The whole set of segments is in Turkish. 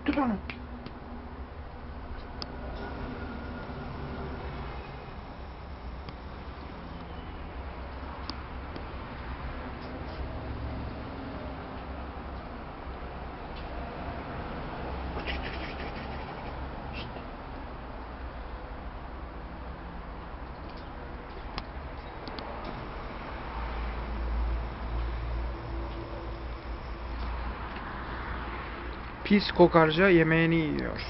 Tut onu. Pis kokarca yemeğini yiyor.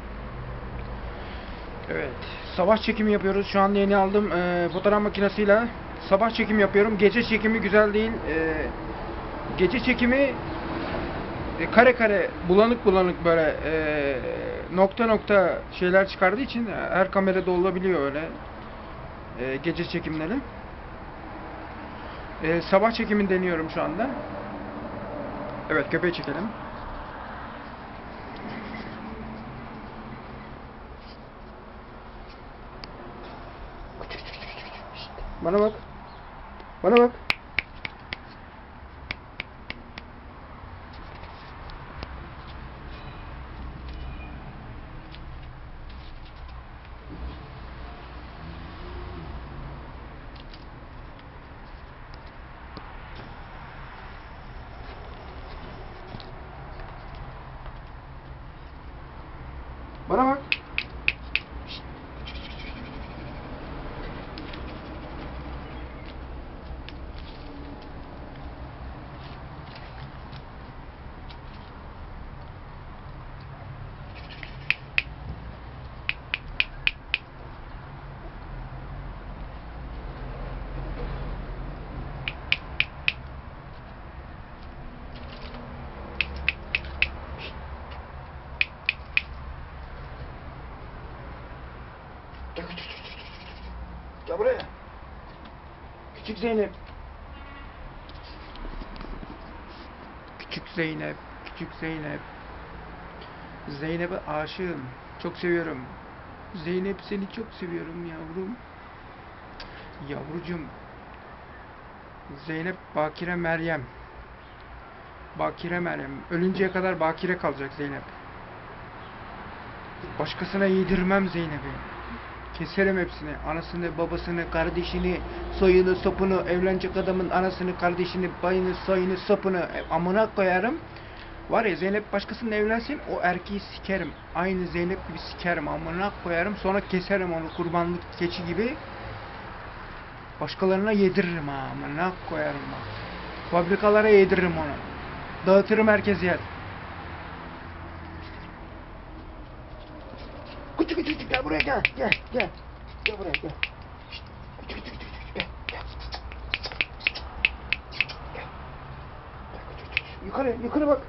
Evet. Sabah çekimi yapıyoruz. Şu anda yeni aldım fotoğraf makinesiyle. Sabah çekim yapıyorum. Gece çekimi güzel değil. Gece çekimi kare kare, bulanık bulanık böyle nokta nokta şeyler çıkardığı için her kamerada olabiliyor öyle. Gece çekimleri. Sabah çekimini deniyorum şu anda. Evet, köpeği çekelim. Bana bak. Bana bak. Bana bak. Gel buraya. Küçük Zeynep. Küçük Zeynep. Küçük Zeynep. Zeynep'e aşığım. Çok seviyorum. Zeynep, seni çok seviyorum yavrum. Yavrucum. Zeynep Bakire Meryem. Bakire Meryem. Ölünceye kadar bakire kalacak Zeynep. Başkasına yedirmem Zeynep'i. Keserim hepsini. Anasını, babasını, kardeşini, soyunu, sopunu, evlenecek adamın anasını, kardeşini, bayını, soyunu, sopunu amına koyarım. Var ya, Zeynep başkasının evlensin, o erkeği sikerim. Aynı Zeynep gibi sikerim, amına koyarım. Sonra keserim onu kurbanlık keçi gibi. Başkalarına yediririm ha, amına koyarım bak. Fabrikalara yediririm onu. Dağıtırım, herkes yer. Küçük küçük gel buraya, gel gel gel. Gel buraya gel. Küçük küçük gel gel. Gel. Yukarı yukarı bak.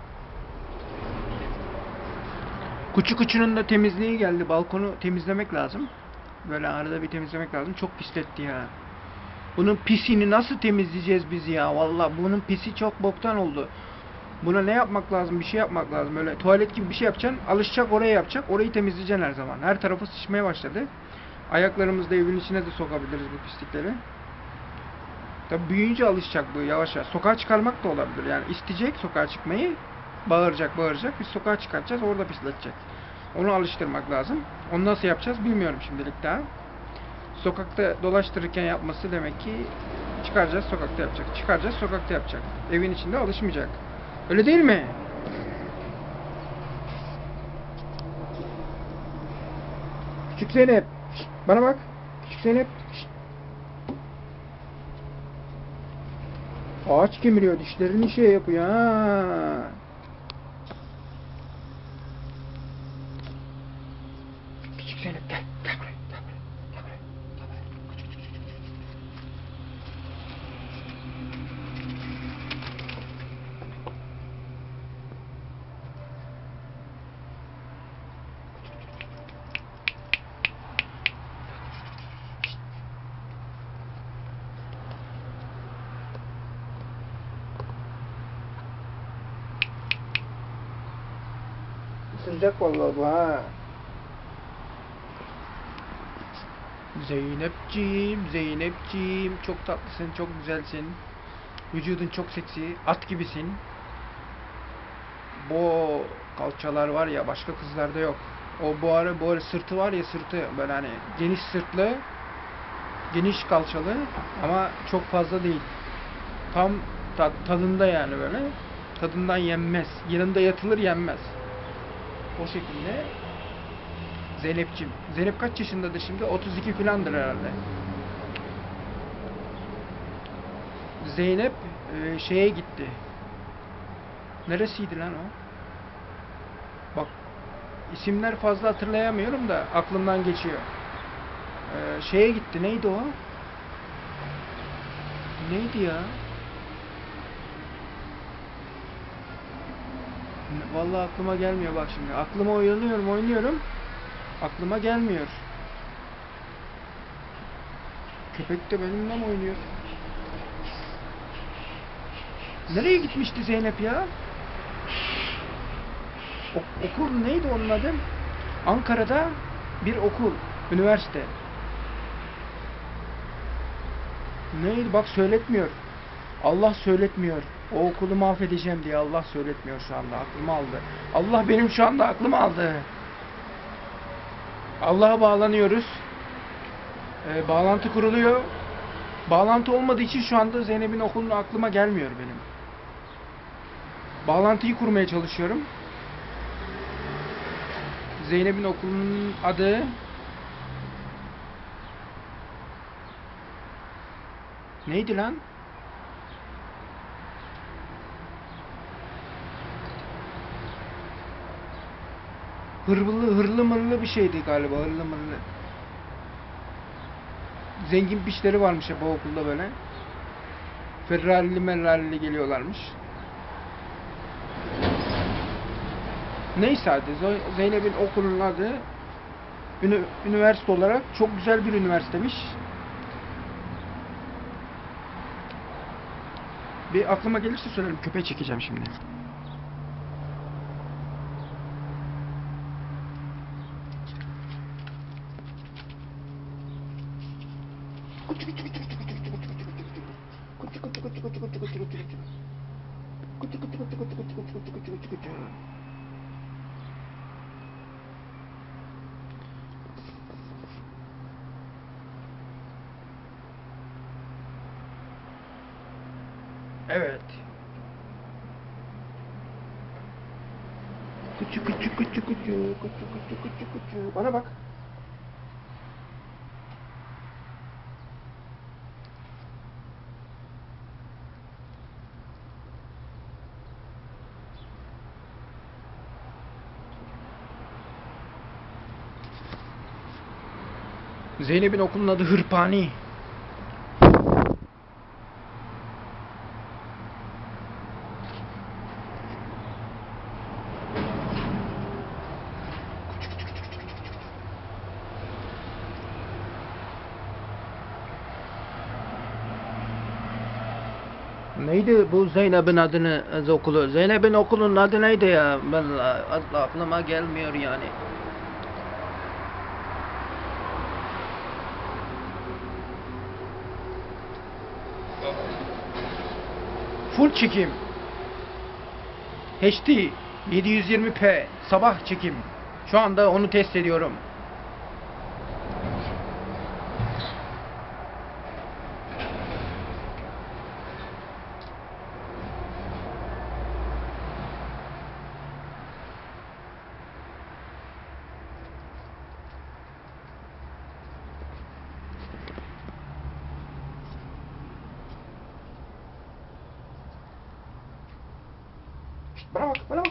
Kuçu kuçunun da temizliği geldi. Balkonu temizlemek lazım. Böyle arada bir temizlemek lazım. Çok pisletti ya. Bunun pisini nasıl temizleyeceğiz biz ya? Vallahi bunun pisi çok boktan oldu. Buna ne yapmak lazım? Bir şey yapmak lazım. Öyle tuvalet gibi bir şey yapacaksın. Alışacak, oraya yapacak. Orayı temizleyeceksin her zaman. Her tarafı sıçmaya başladı. Ayaklarımızı da evin içine de sokabiliriz bu pislikleri. Tabi büyüyünce alışacak bu yavaş yavaş. Sokağa çıkarmak da olabilir. Yani isteyecek sokağa çıkmayı. Bağıracak bağıracak. Biz sokağa çıkartacağız. Orada pisletecek. Onu alıştırmak lazım. Onu nasıl yapacağız bilmiyorum şimdilik daha. Sokakta dolaştırırken yapması demek ki çıkaracağız sokakta yapacak. Çıkaracağız sokakta yapacak. Evin içinde alışmayacak. Öyle değil mi? Küçük Zeynep. Şişt, bana bak. Küçük Zeynep. Şişt. Ağaç kemiriyor. Dişlerini şey yapıyor. Ha. Küçük Zeynep gel. Gel buraya. Gel buraya. Gel buraya. Gel buraya. Küçük küçük küçük. Isıracak vallahi bu ha. Zeynepciğim, Zeynepciğim, çok tatlısın, çok güzelsin. Vücudun çok seksi, at gibisin. Bu kalçalar var ya, başka kızlarda yok. O bu ara sırtı var ya, sırtı böyle hani geniş sırtlı, geniş kalçalı ama çok fazla değil. Tam tadında yani böyle. Tadından yenmez. Yanında yatılır yenmez. O şekilde. Zeynep'cim. Zeynep kaç yaşındadır şimdi? 32 filandır herhalde. Zeynep şeye gitti. Neresiydi lan o? Bak, isimler fazla hatırlayamıyorum da aklımdan geçiyor. Şeye gitti. Neydi o? Neydi ya? Vallahi aklıma gelmiyor bak şimdi. Aklıma oynuyorum. Aklıma gelmiyor. Köpek de benimle mi oynuyor? Nereye gitmişti Zeynep ya? Okul neydi onun adı? Ankara'da bir okul, üniversite. Neydi? Bak söyletmiyor. Allah söyletmiyor. O okulu mahvedeceğim diye Allah söyletmiyor şu anda. Aklımı aldı. Allah benim şu anda aklımı aldı. Allah'a bağlanıyoruz. Bağlantı kuruluyor. Bağlantı olmadığı için şu anda Zeynep'in okulunu aklıma gelmiyor benim. Bağlantıyı kurmaya çalışıyorum. Zeynep'in okulunun adı neydi lan? Hırlı mırlı bir şeydi galiba. Hırlı mırlı. Zengin piçleri varmış ya bu okulda böyle. Ferrari'li geliyorlarmış. Neyse hadi. Zeynep'in okulunun adı üniversite olarak çok güzel bir üniversitemiş. Bir aklıma gelirse söylerim. Köpeği çekeceğim şimdi. Evet. Küçük. Bana bak. Zeynep'in okulun adı Hırpani. Neydi bu Zeynep'in okulu? Zeynep'in okulun adı neydi ya? Ben aklıma gelmiyor yani. Full çekim. HD 720p sabah çekim. Şu anda onu test ediyorum. Bana bak.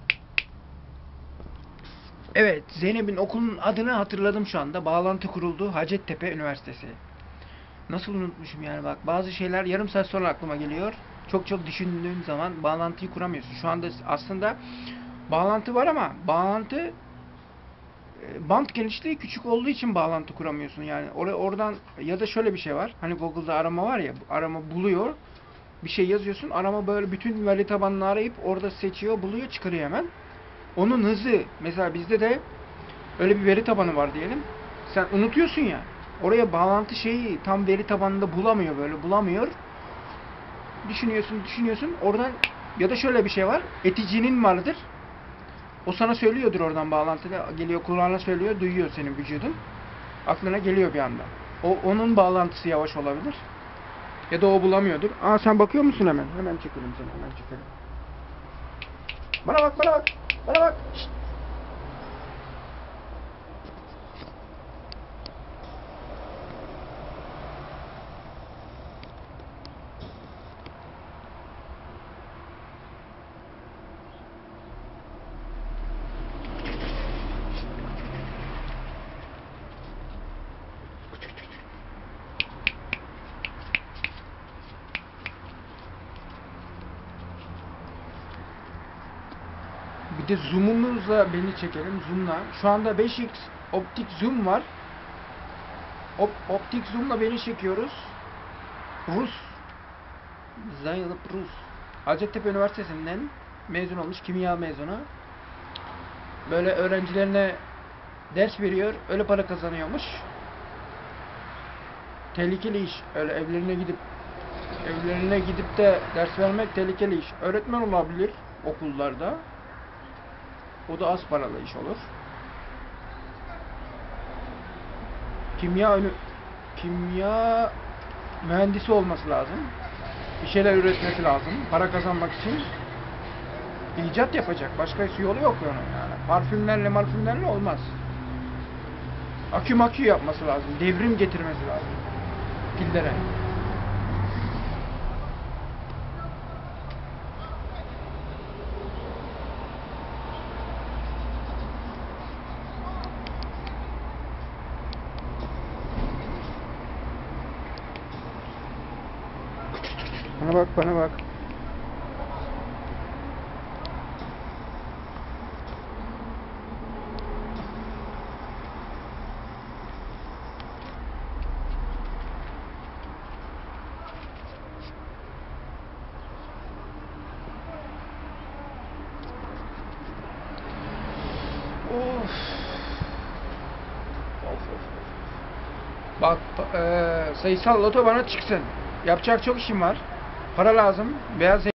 Evet, Zeynep'in okulun adını hatırladım şu anda. Bağlantı kuruldu. Hacettepe Üniversitesi. Nasıl unutmuşum yani bak. Bazı şeyler yarım saat sonra aklıma geliyor. Çok düşündüğüm zaman bağlantıyı kuramıyorsun. Şu anda aslında bağlantı var ama bağlantı bant genişliği küçük olduğu için bağlantı kuramıyorsun. Yani oradan ya da şöyle bir şey var. Hani Google'da arama var ya, arama buluyor. Bir şey yazıyorsun. Arama böyle bütün veri tabanını arayıp orada seçiyor, buluyor, çıkarıyor hemen. Onun hızı, mesela bizde de öyle bir veri tabanı var diyelim. Sen unutuyorsun ya. Oraya bağlantı şeyi tam veri tabanında bulamıyor. Düşünüyorsun. Oradan Ya da şöyle bir şey var. Eticinin vardır. O sana söylüyordur oradan bağlantıda. Geliyor kulağına söylüyor. Duyuyor senin vücudun. Aklına geliyor bir anda. Onun bağlantısı yavaş olabilir. Ya da o bulamıyordur. Aa sen bakıyor musun hemen? Hemen çekelim seni. Hemen çekelim. Bana bak, bana bak. Bana bak. Şşt. Bir de zoom'umuzla beni çekelim. Zoom'la. Şu anda 5x optik zoom var. Optik zoom'la beni çekiyoruz. Rus. Zeynep Rus. Hacettepe Üniversitesi'nden mezun olmuş. Kimya mezunu. Böyle öğrencilerine ders veriyor. Öyle para kazanıyormuş. Tehlikeli iş. Öyle evlerine gidip de ders vermek tehlikeli iş. Öğretmen olabilir okullarda. O da az paralı iş olur. Kimya mühendisi olması lazım. Bir şeyler üretmesi lazım. Para kazanmak için icat yapacak. Başka yolu yok onun yani. Parfümlerle olmaz. Akü yapması lazım. Devrim getirmesi lazım. Pillere. Bana bak, bana bak. Of. Bak, sayısal loto bana çıksın. Yapacak çok işim var. Para lazım. Beyaz